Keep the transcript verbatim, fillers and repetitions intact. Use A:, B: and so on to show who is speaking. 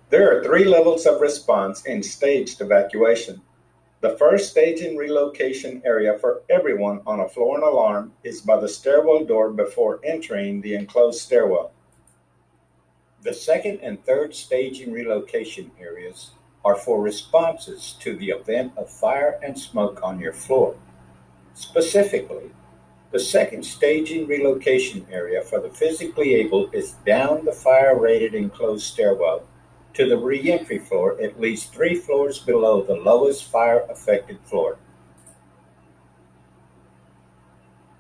A: There are three levels of response in staged evacuation. The first staging relocation area for everyone on a floor and alarm is by the stairwell door before entering the enclosed stairwell.
B: The second and third staging relocation areas are for responses to the event of fire and smoke on your floor. Specifically, the second staging relocation area for the physically able is down the fire-rated enclosed stairwell to the reentry floor at least three floors below the lowest fire-affected floor.